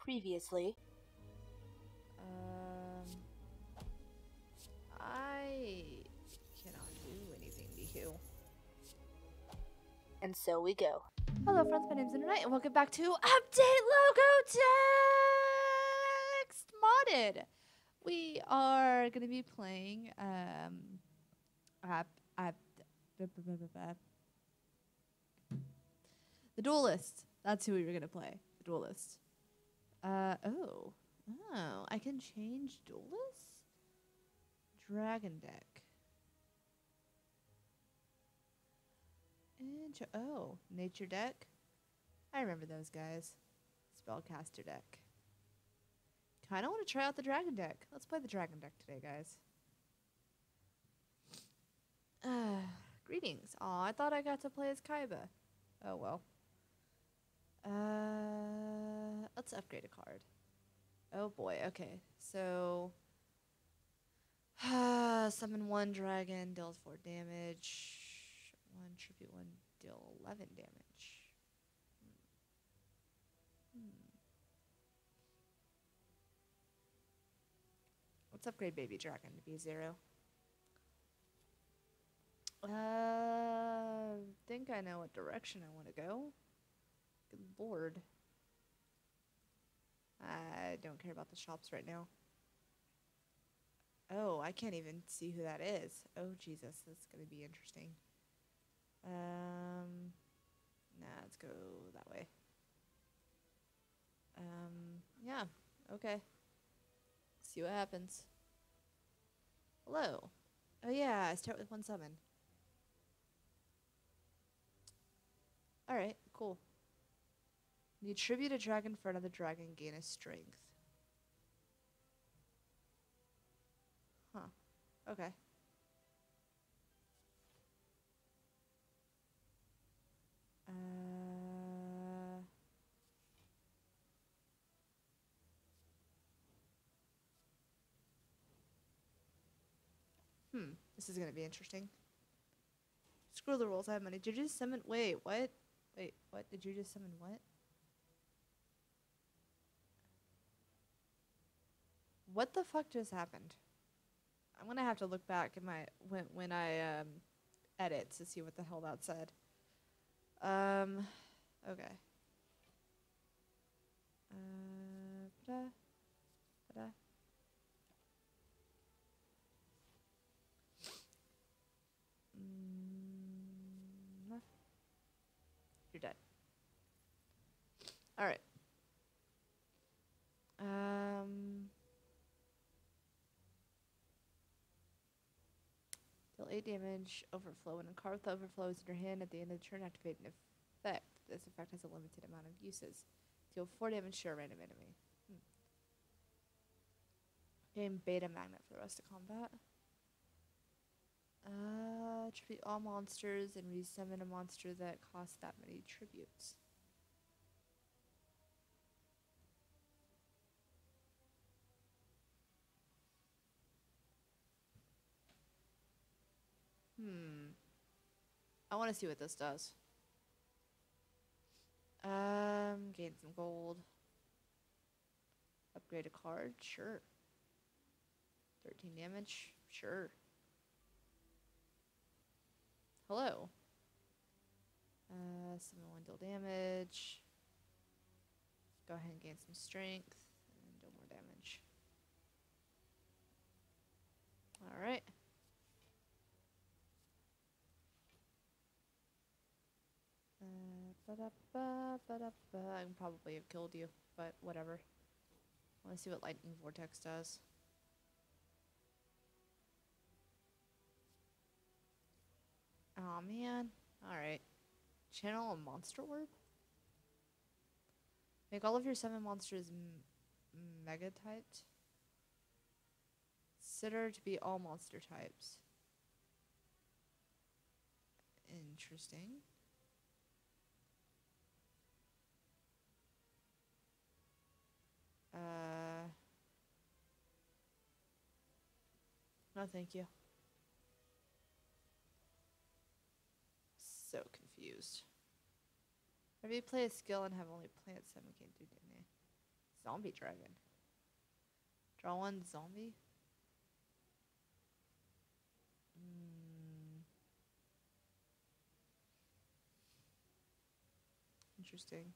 Previously. I cannot do anything to you. And so we go. Hello friends, my name's Internet and welcome back to Update Logo Text Modded. We are going to be playing The Duelist. That's who we were going to play. The Duelist. Oh, I can change Duelist? Dragon deck. Nature deck. I remember those guys. Spellcaster deck. Kinda want to try out the dragon deck. Let's play the dragon deck today, guys. Greetings. Aw, I thought I got to play as Kaiba. Oh well. Let's upgrade a card. Oh boy, okay. So summon one dragon, deals 4 damage. One tribute, one deal 11 damage. Let's upgrade Baby Dragon to be 0. Think I know what direction I want to go. Good lord. I don't care about the shops right now. Oh, I can't even see who that is. Oh, Jesus, that's going to be interesting. Nah, let's go that way. Yeah, okay. See what happens. Hello. Oh yeah, I start with 1 summon. Alright, cool. You tribute a dragon for another dragon, gain a strength. Huh. Okay. This is gonna be interesting. Screw the rules, I have money. Did you just summon? Wait, what? Wait, what? Did you just summon what? What the fuck just happened? I'm gonna have to look back at my when I edit to see what the hell that said. Okay. Ba-da, ba-da. You're dead. All right. Deal 8 damage, overflow. When a card with overflow is in your hand at the end of the turn, activate an effect. This effect has a limited amount of uses. Deal 4 damage to a random enemy. Gain beta magnet for the rest of combat. Tribute all monsters and resummon a monster that costs that many tributes. I want to see what this does. Gain some gold. Upgrade a card? Sure. 13 damage? Sure. Hello. Summon 1 deal damage. Go ahead and gain some strength. And deal more damage. Alright. I can probably have killed you, but whatever. I want to see what Lightning Vortex does. Oh man. Alright. Channel a monster orb? Make all of your 7 monsters mega typed. Consider to be all monster types. Interesting. No, thank you. So confused. Whenever you play a skill and have only plant 7, can't do Zombie dragon. Draw one zombie. Interesting.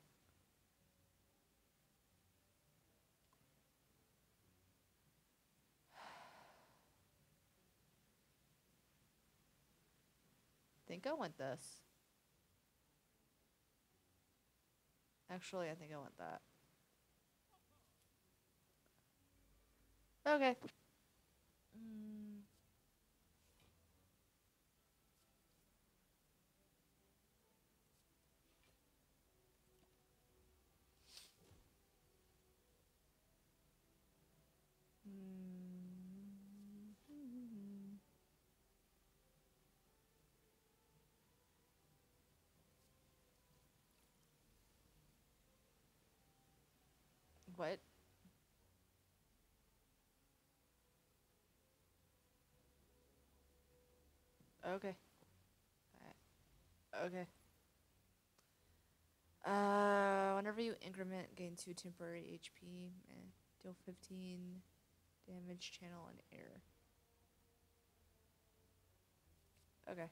Think I want this. Actually, I think I want that. Okay. What? Okay. Okay. Whenever you increment, gain 2 temporary HP, deal 15 damage, channel, and air. Okay.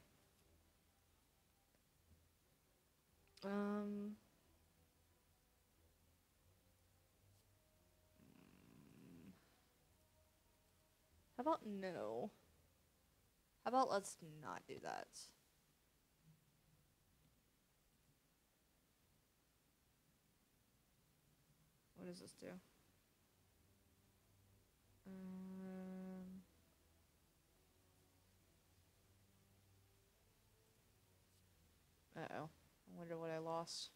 How about no? How about let's not do that? What does this do? Uh-oh. I wonder what I lost.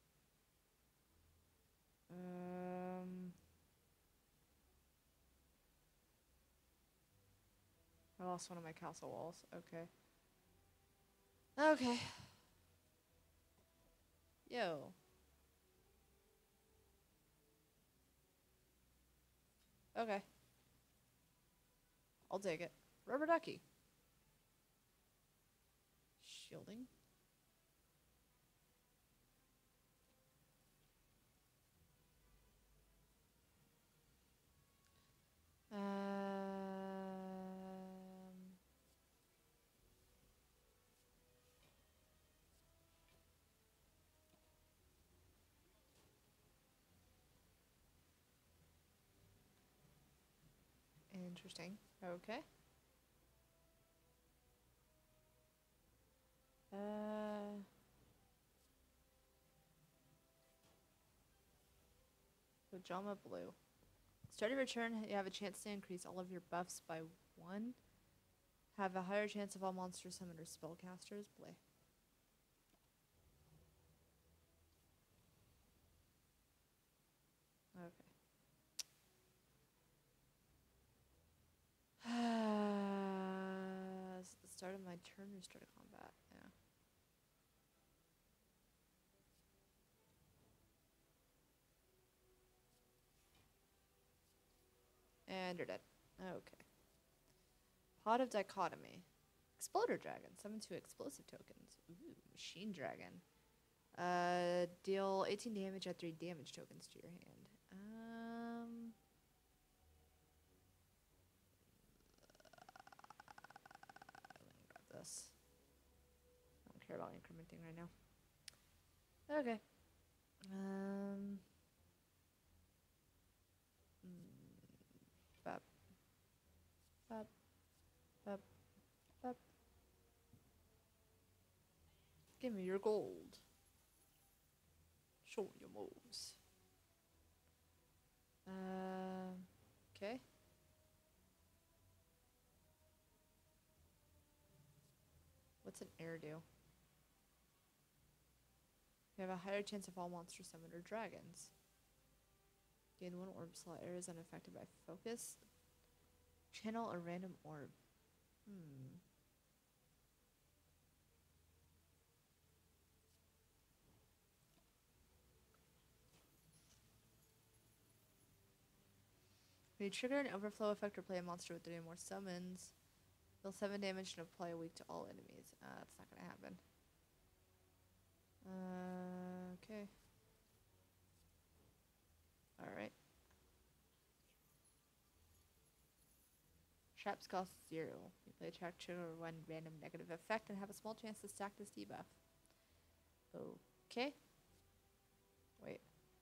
I lost one of my castle walls. Okay. Okay. Yo. Okay. I'll take it. Rubber ducky. Shielding. Interesting. Okay. Pajama blue. Start your return, you have a chance to increase all of your buffs by 1. Have a higher chance of all monster summoners, spellcasters, bleh. Okay. Is it the start of my turn or start of combat? Yeah. And you're dead. Okay. Pot of Dichotomy. Exploder Dragon. Summon 2 explosive tokens. Ooh, Machine Dragon. Deal 18 damage, add 3 damage tokens to your hand. Got this. I don't care about incrementing right now. Okay. Bop. Bop. Bop. Bop. Give me your gold. Show me your moves. Okay. What's an air do? You have a higher chance of all monster summoner dragons. Gain 1 orb slot. Air is unaffected by focus. Channel a random orb. When you trigger an overflow effect or play a monster with 3 or more summons, deal 7 damage and apply a weak to all enemies. That's not gonna happen. Okay. Alright. Traps cost 0. You play a trap trigger one random negative effect and have a small chance to stack this debuff. Okay. Wait.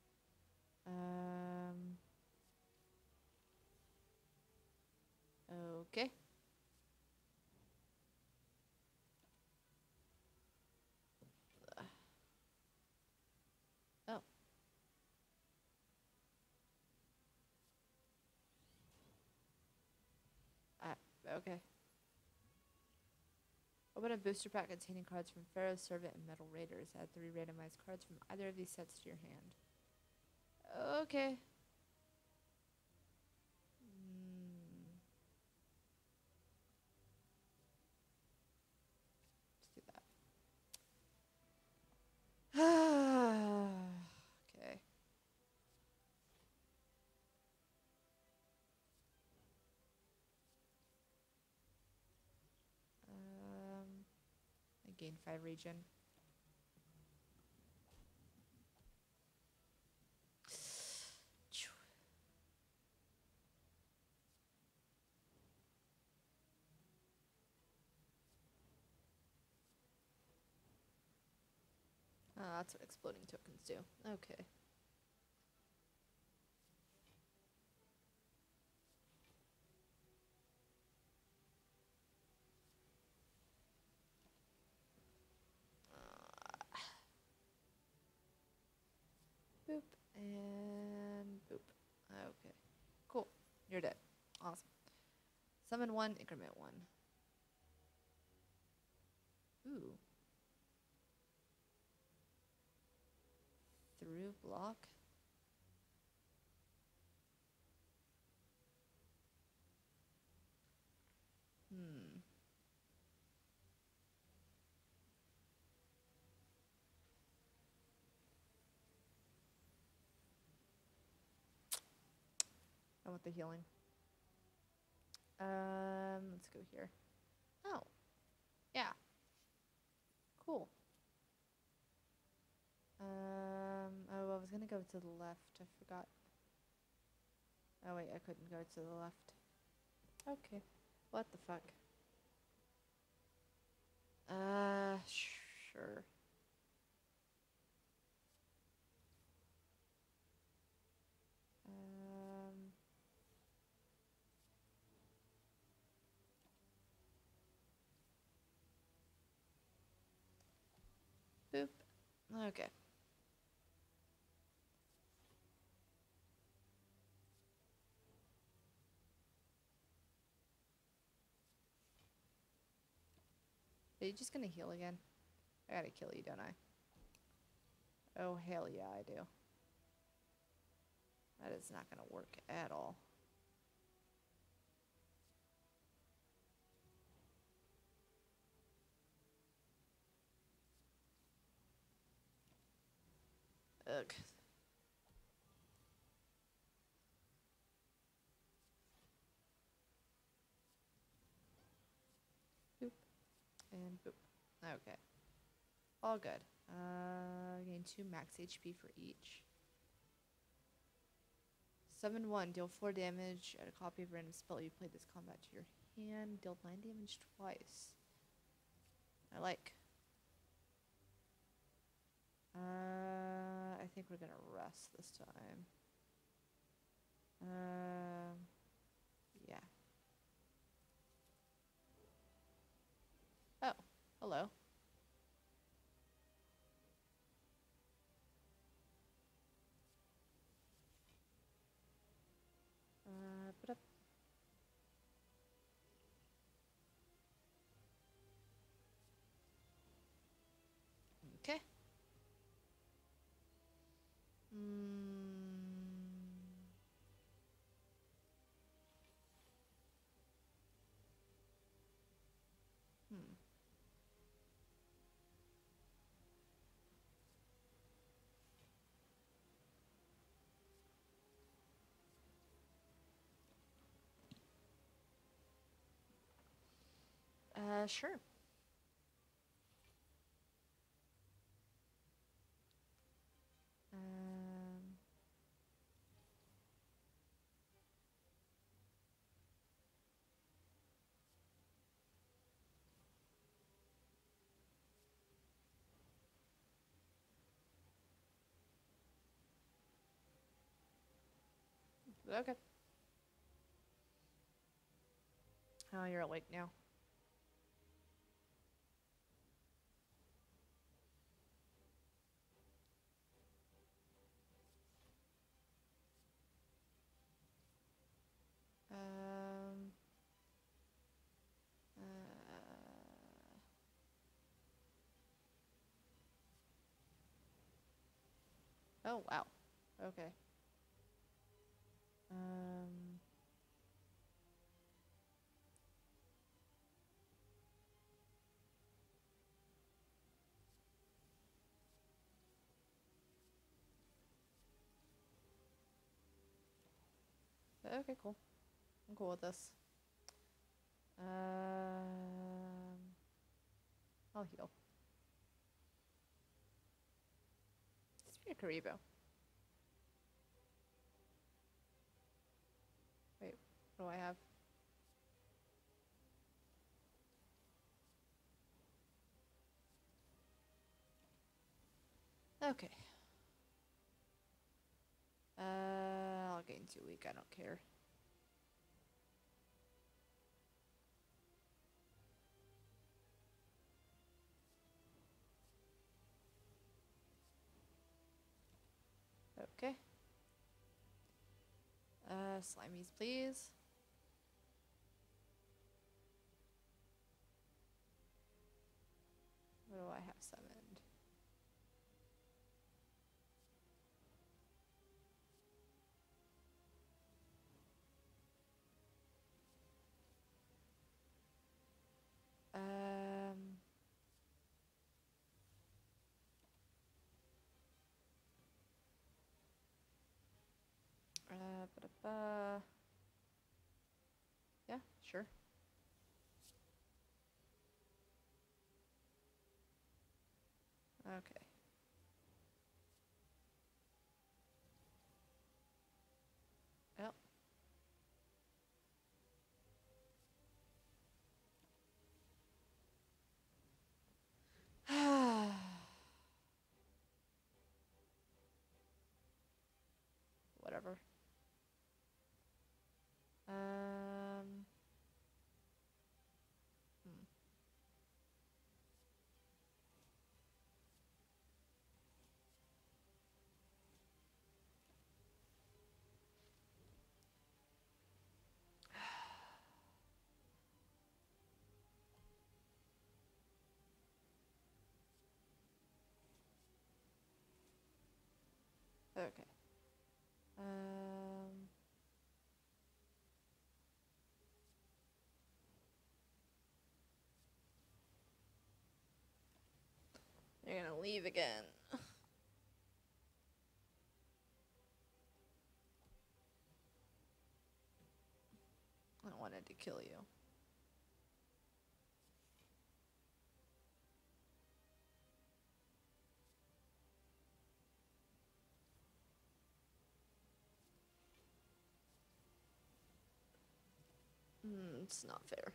Okay. Oh. Okay. Open a booster pack containing cards from Pharaoh's Servant and Metal Raiders. Add 3 randomized cards from either of these sets to your hand. Okay. Let's do that. Okay. I gain 5 regen. That's what exploding tokens do. Okay. Boop and boop. Okay. Cool. You're dead. Awesome. Summon 1, increment 1. Ooh. Through block. I want the healing. Let's go here. Oh. Yeah. Cool. Oh, I was gonna go to the left. I forgot. Oh wait, I couldn't go to the left. Okay. What the fuck? Sure. Boop. Okay. Are you just gonna heal again? I gotta kill you, don't I? Oh, hell yeah, I do. That is not gonna work at all. Ugh. Boop. And boop. Okay. All good. Gain 2 max HP for each. Summon 1. Deal 4 damage. Add a copy of a random spell you played this combat to your hand. Deal 9 damage twice. I like. I think we're gonna rest this time. Yeah. Oh, hello. Put up. Okay. Sure. Okay. Oh, you're awake now. Um. Oh, wow. Okay. Um. Okay, cool. I'm cool with this. I'll heal. Speak of Karibo. Wait, what do I have? Okay. I'll gain 2 week. I don't care. Okay. Slimies, please. What do I have summoned? Um. Ba-da-ba. Yeah, sure. Okay. Yep. Whatever. Um. Hmm. Okay. Um. You're gonna leave again. I wanted to kill you. It's not fair.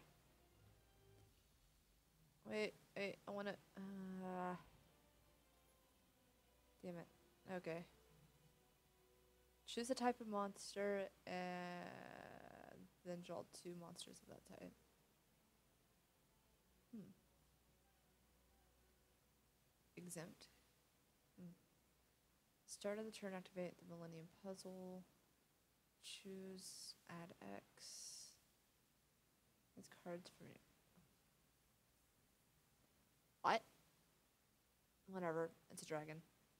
Wait, I wanna. Damn it. Okay. Choose a type of monster and then draw 2 monsters of that type. Hmm. Exempt. Start of the turn, activate the Millennium Puzzle. Choose add X. It's cards for me. What? Whatever. It's a dragon.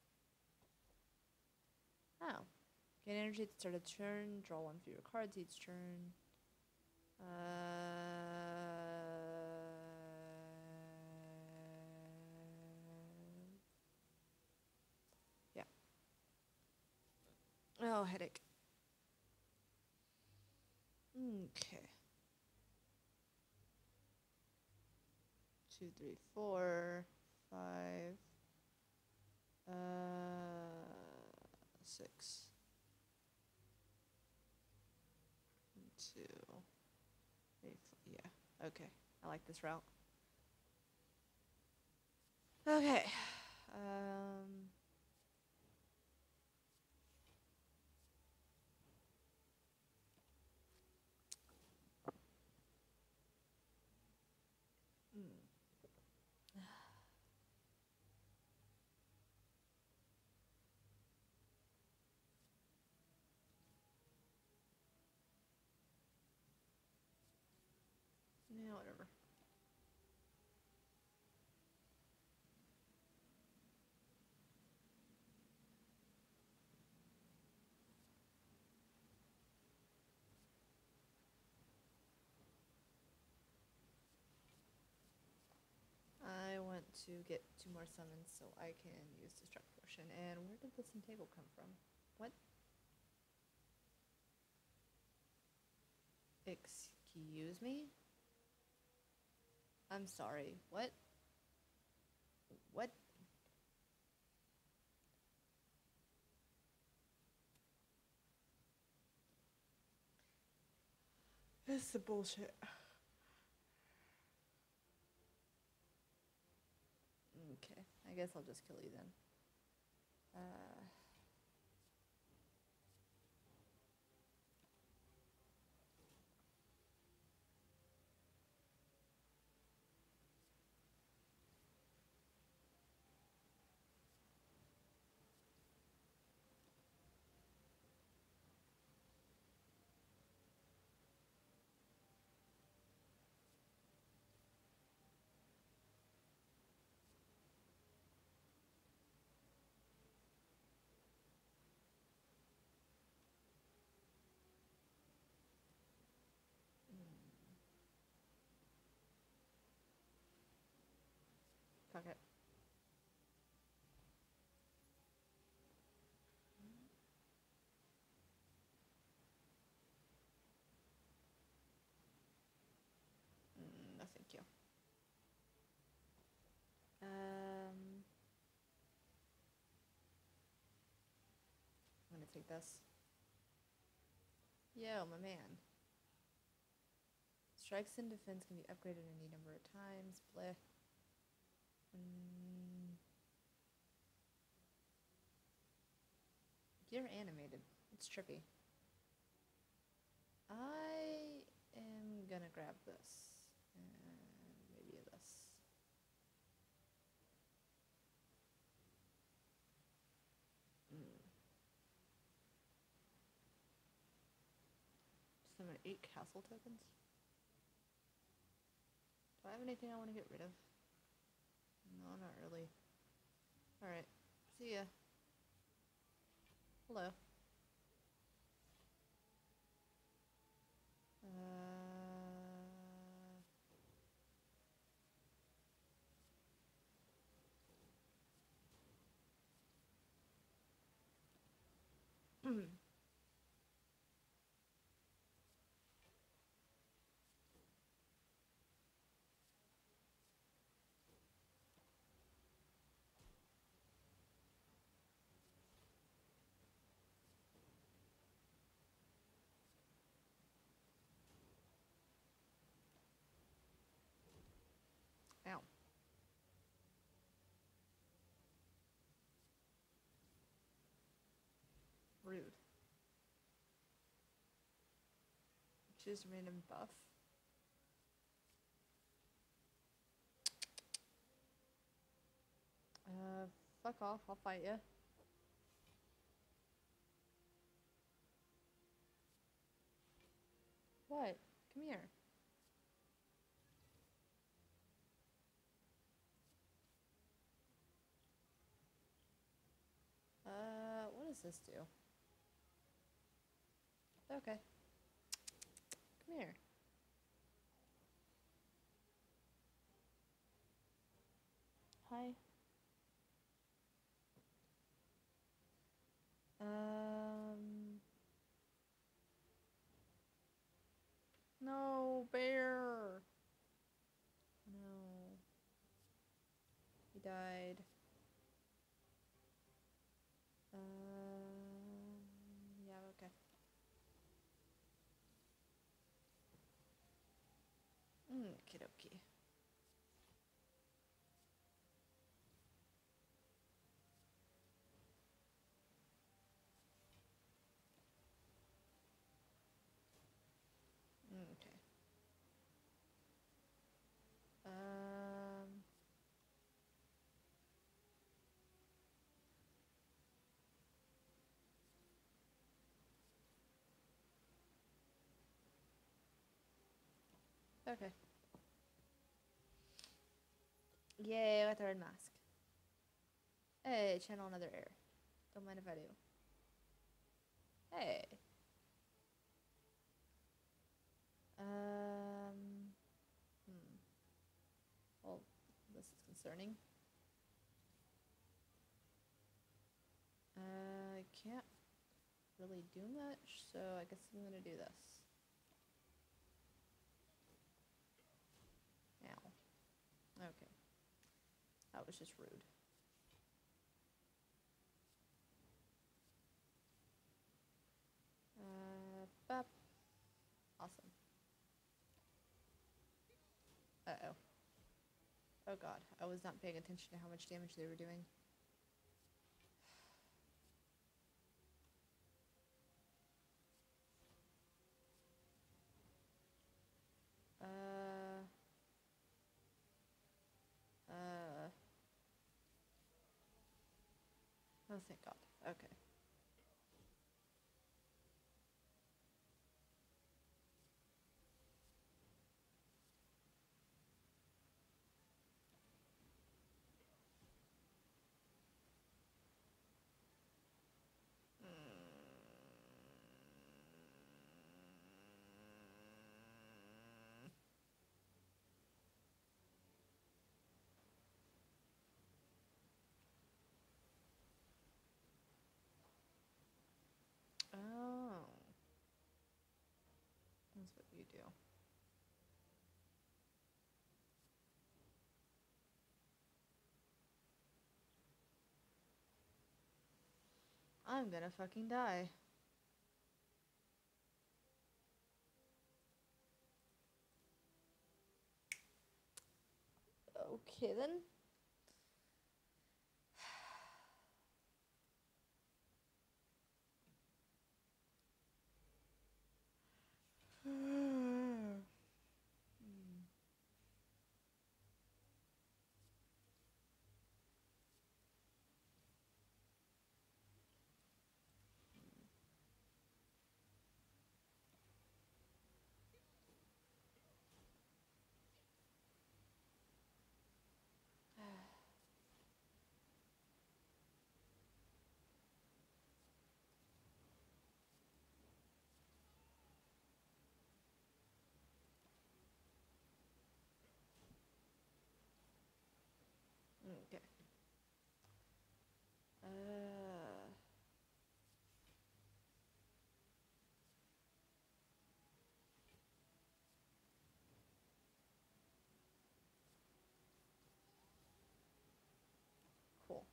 Oh. Gain energy at the start of the turn. Draw 1 for your cards each turn. Yeah. Oh, headache. Okay. 2, 3, 4, 5, 6, 2, 3, 4. Yeah. Okay. I like this route. Okay. Um. to get 2 more summons so I can use Destruct Potion. And where did this Entable come from? What? Excuse me? I'm sorry. What? What? This is the bullshit. Okay, I guess I'll just kill you then. Fuck it. No, thank you. I'm gonna take this. Yo, my man. Strikes and defense can be upgraded any number of times. Bleh. You're animated. It's trippy. I am gonna grab this. And maybe this. Summon 8 castle tokens. Do I have anything I want to get rid of? No, not really. Alright. See ya. Hello. Ow. Rude. Choose random buff. Fuck off. I'll fight ya. What? Come here. What does this do? Okay. Come here. Hi. No, bear. No. He died. Yeah, okay. Okie okay. Okay. Yay, I got the red mask. Hey, channel another air. Don't mind if I do. Hey. Well, this is concerning. can't really do much, so I guess I'm gonna do this. Ow. Okay. That was just rude. Bop. Awesome. Uh-oh. Oh god, I was not paying attention to how much damage they were doing. Oh, thank god. Okay. Oh. That's what you do. I'm gonna fucking die. Okay then. Okay. Cool.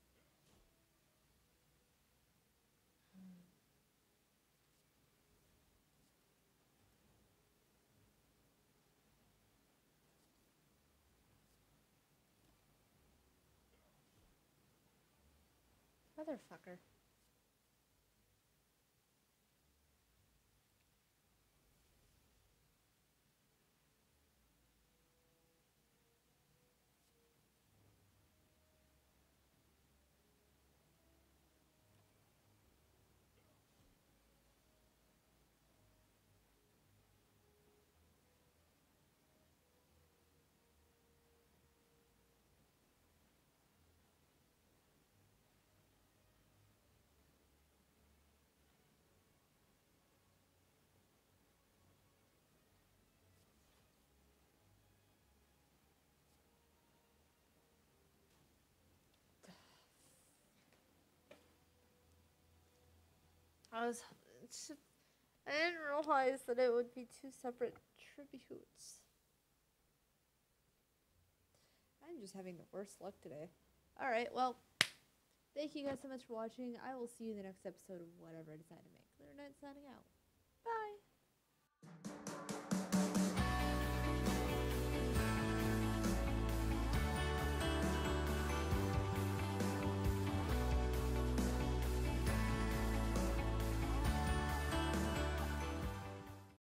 Motherfucker. I was. I didn't realize that it would be two separate tributes. I'm just having the worst luck today. Alright, well, thank you guys so much for watching. I will see you in the next episode of whatever I decide to make. Clear Night signing out.